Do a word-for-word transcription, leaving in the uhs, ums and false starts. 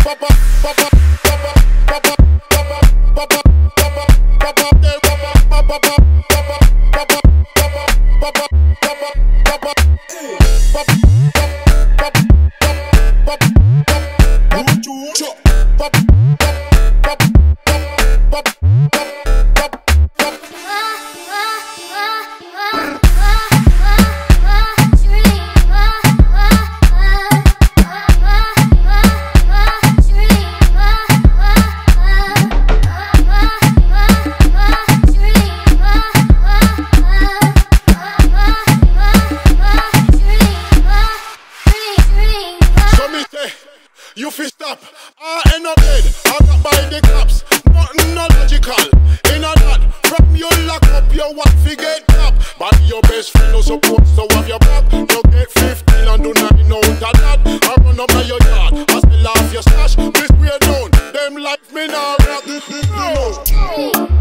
You fi stop, I end up dead, I got by the cops. Nothing not logical, in a that. From you lock up your what fi get top. But your best friend no supposed to have your back. You get fifteen and do nine out of that. I run up by your yard, I still off your stash. This way down, them like me now rap. No.